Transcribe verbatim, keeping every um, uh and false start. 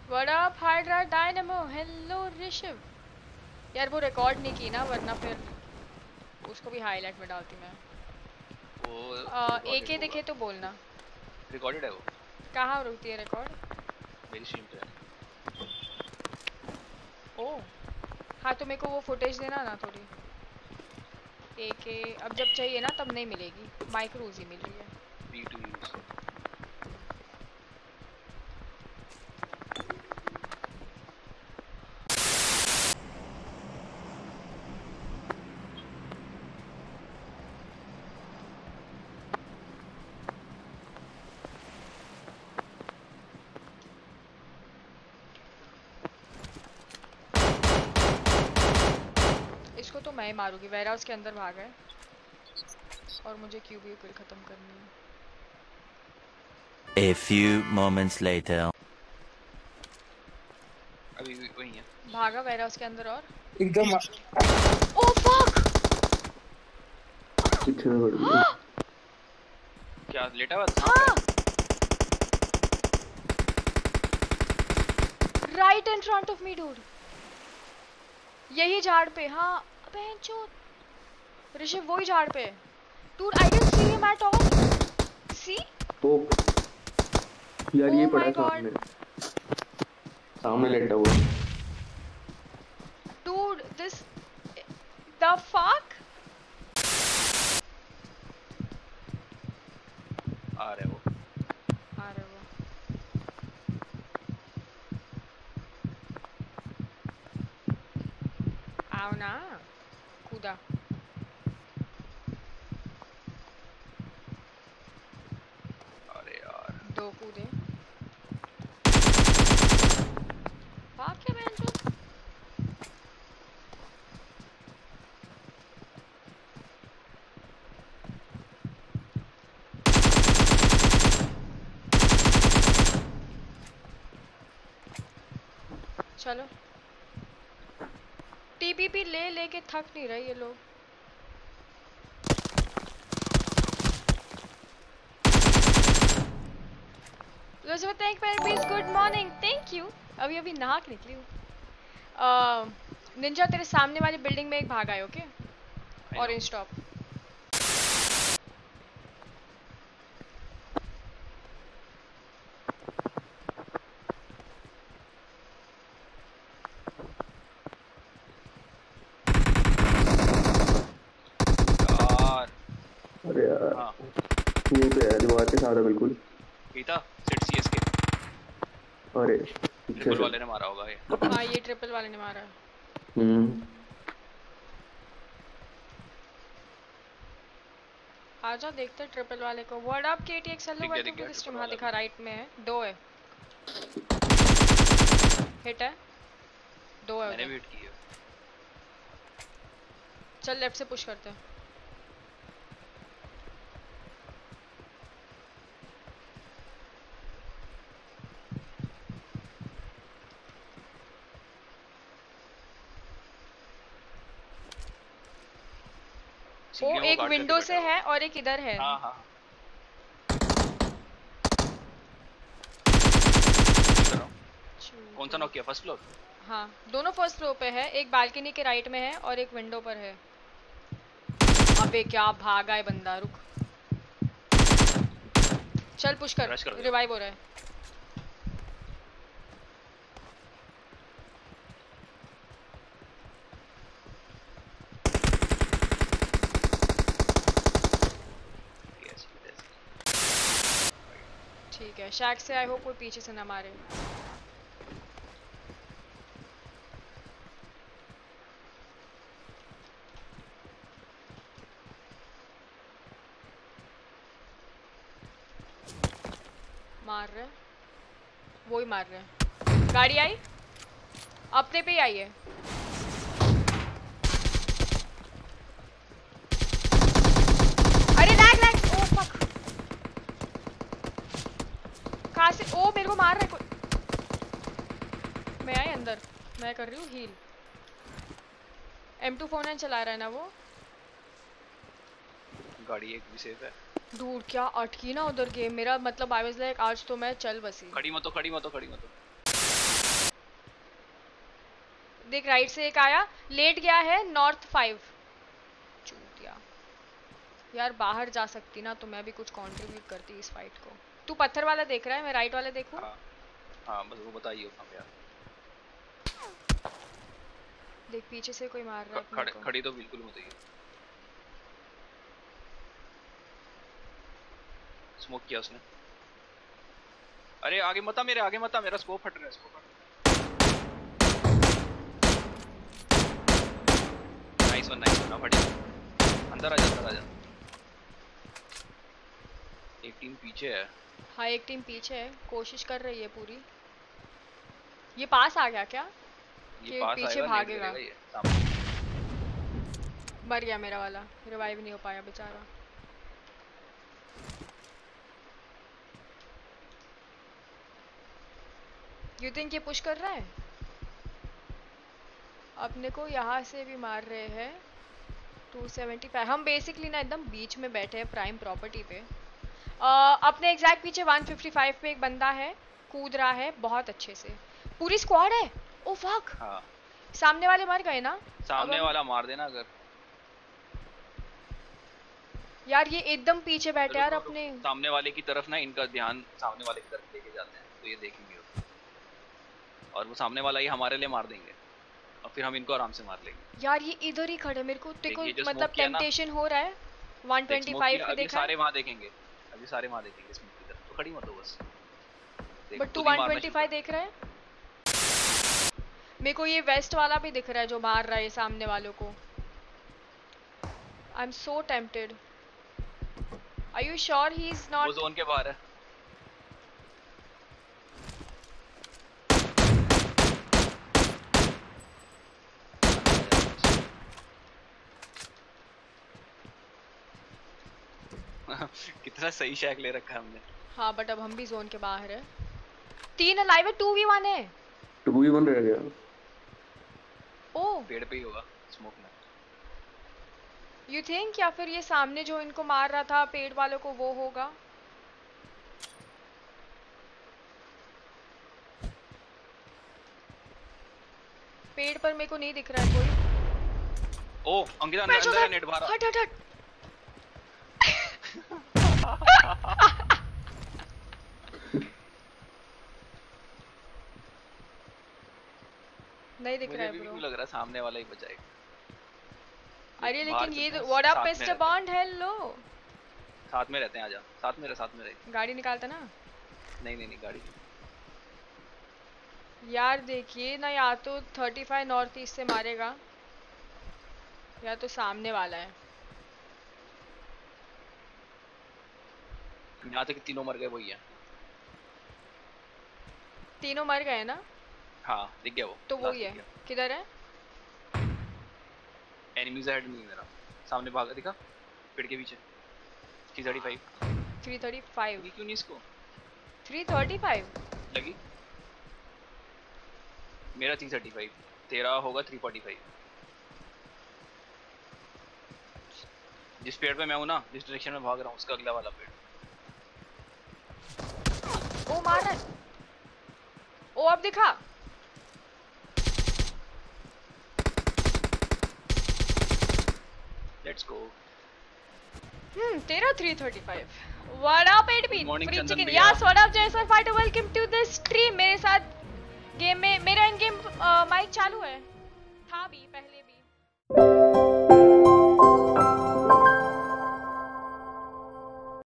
What up, Hydra Dynamo? Hello, Rishabh. यार वो record नहीं की ना, वरना फिर उसको भी हाईलाइट में डालती मैं। वो एके दिखे तो बोलना। रिकॉर्डेड है वो। कहाँ रुकती है रिकॉर्ड? मेरी स्ट्रीम पे। ओह हाँ, तो मेरे को वो फुटेज देना ना थोड़ी। एके अब जब चाहिए ना तब नहीं मिलेगी, माइक्रोज ही मिल रही है। Be to use. इसको तो मैं ही मारूंगी, वेयरहाउस के अंदर भागा है और मुझे क्यूबी किल खत्म करनी है। A few moments later. अभी वही है। भागा वेयरहाउस के अंदर और एकदम। Oh fuck! क्या लेटा हुआ था? Right in front of me dude. यही झाड़ पे। हाँ बहनचोद ऋषभ, वही झाड़ पे। Dude I can see him at all. See oh यार ये Oh पड़ा my सामने God. सामने लेटा हुआ। Dude, this the fuck? आ रहे वो। आ रहे वो। आओ ना, कूदा। अरे यार दो कूदे। भाग क्या बहनचोद? चलो टीपीपी ले लेके थक नहीं रहे ये लोग। Thank you, good morning, thank you. अभी अभी नहा के निकली हूँ। निंजा तेरे सामने वाली बिल्डिंग में एक भागा है, ओके? Orange stop. अरे यार हाँ यहीं पे है, दीवार के साथ है बिल्कुल। Geeta set CSK. अरे ट्रिपल वाले ने मारा होगा ये। हाँ ये ट्रिपल वाले ने मारा है। हम्म आजा देखते हैं ट्रिपल वाले को। What up KTX, hello welcome to the stream. हाँ दिखा, राइट में है, दो है। हिट है, दो है मैंने उधर। भी हिट की है। चल लेफ्ट से पुश करते हैं। वो एक विंडो से है और एक इधर है। हाँ हाँ कौन सा नॉक किया? First floor? हाँ दोनों फर्स्ट फ्लोर पे है, एक बालकनी के राइट में है और एक विंडो पर है। अबे क्या भागा है बंदा, रुक। चल पुश कर, कर रिवाइव हो रहा है। ठीक है, शैक से आई होप कोई पीछे से ना मारे। मार रहे, वो ही मार रहे हैं। गाड़ी आई, अपने पे ही आई है। अरे लैग लैग, ओ फक। कहाँ से? ओ मेरे को मार रहा है कोई। मैं आई अंदर, मैं कर रही हूँ heal. M two four nine चला रहा है ना वो। गाड़ी एक भी सेफ है। दूर क्या अटकी ना उधर गेम मेरा, मतलब आई वाज लाइक आज तो मैं चल बसी। खड़ी मत हो, खड़ी मत हो, खड़ी मत हो। देख राइट से एक आया, लेट गया है नॉर्थ फाइव। चूतिया यार, बाहर जा सकती ना तो मैं भी कुछ कंट्रीब्यूट करती इस फाइट को। तू पत्थर वाला देख रहा है, मैं राइट वाला देखूं? हाँ हाँ, बस वो बताइए कहाँ पे यार। देख पीछे से कोई मार रहा है अपने खड़ी को। खड़ी तो बिल्कुल मत है। स्मोक किया उसने। अरे आगे मत आ, मेरे आगे मत आ, मेरा स्कोप फट रहा है, स्कोप फट रहा है। नाइस वन, नाइस वन, फट जा। अंदर आ जा, अंदर आ जा। एक टीम पीछे है। हाँ एक टीम पीछे है, कोशिश कर रही है पूरी। ये पास आ गया क्या? ये कि पास पीछे आएगा, भागेगा? ये सामने। मर गया मेरा वाला, रिवाइव नहीं हो पाया बेचारा। यू थिंक ये पुश कर रहा है? अपने को यहाँ से भी मार रहे हैं। Two seventy five. हम बेसिकली ना एकदम बीच में बैठे हैं प्राइम प्रॉपर्टी पे। uh, अपने एग्जैक्ट पीछे वन फिफ्टी फाइव पे एक बंदा है, कूद रहा है बहुत अच्छे से। पूरी स्क्वाड है। Oh fuck. हाँ सामने वाले मर गए ना? सामने हम... वाला मार देना अगर। यार ये एकदम पीछे बैठे रुक, यार रुक, अपने। रुक। सामने वाले की तरफ ना इनका ध्यान सामने वाले की तरफ लेके जाते हैं तो ये देखेंगे और वो सामने वाला ही हमारे लिए मार देंगे और फिर हम इनको आराम से मार लेंगे। यार ये इधर ही खड़े, मेरे को तेरे को मतलब टेम्पटेशन हो रहा है। वन ट्वेंटी फाइव पे देखा सारे वहां देखेंगे, अभी सारे वहां देखेंगे स्मोक की तरफ, तो खड़ी मत हो बस। बट तू वन ट्वेंटी फाइव देख रहा है? मेरे को ये वेस्ट वाला भी दिख रहा है जो मार रहा है सामने वालों को। I am so tempted. Are you sure he is not? वो जोन के बाहर है। कितना सही शैक ले रखा है हमने। हाँ बट अब हम भी जोन के बाहर है। तीन अलाइव है, टू वी वन है। टू वी वन रह गया। ओ पेड़ पे ही होगा स्मोक में। यू थिंक या फिर ये सामने जो इनको मार रहा था पेड़ वालों को वो होगा? पेड़ पर मेरे को नहीं दिख रहा है कोई। ओ अंकिता अंदर अंदर है, नेट बाहर। हट हट हट। नहीं दिख रहा है ब्रो। मुझे भी लग रहा है सामने वाला ही बचाएगा। अरे लेकिन ये what up mister Bond, hello. साथ में रहते हैं, आजा साथ में रह, साथ में रह। गाड़ी निकालता ना? नहीं नहीं नहीं गाड़ी। यार देखिए ना, या तो थर्टी फाइव नॉर्थ ईस्ट से मारेगा या तो सामने वाला है। यहाँ तक तीनों मर गए, वही है। तीनों मर गए ना? हाँ दिख गया वो। तो वही है। किधर है? एनिमीज हेड नहीं मेरा सामने भागा, दिखा पेड़ के पीछे। Three thirty five. Three thirty five? ये क्यों नहीं इसको? थ्री थर्टी फाइव लगी मेरा। थ्री थर्टी फाइव तेरा होगा थ्री फोर्टी फाइव। जिस पेड़ पे मैं हूँ ना, जिस डायरेक्शन में भाग रहा हूँ उसका अगला वाला पेड़। ओ मार रहा है। ओ अब दिखा। Let's go. हम्म तेरा three thirty five. What up admin? Free chicken. Yes what up Jaiser fighter, welcome to this stream. मेरे साथ गेम में मेरा इन गेम माइक चालू है, था भी पहले भी।